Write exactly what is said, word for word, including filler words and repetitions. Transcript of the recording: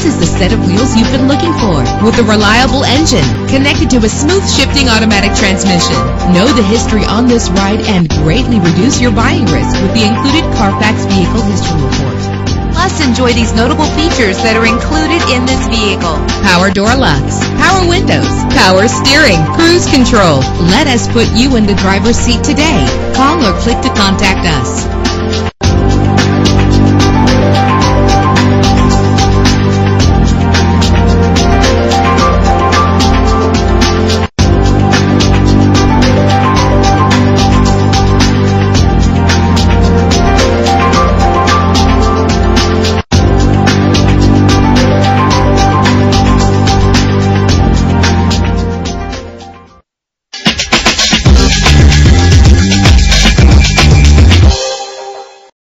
This is the set of wheels you've been looking for, with a reliable engine connected to a smooth shifting automatic transmission. Know the history on this ride and greatly reduce your buying risk with the included Carfax Vehicle History Report. Plus, enjoy these notable features that are included in this vehicle: power door locks, power windows, power steering, cruise control. Let us put you in the driver's seat today. Call or click to contact us.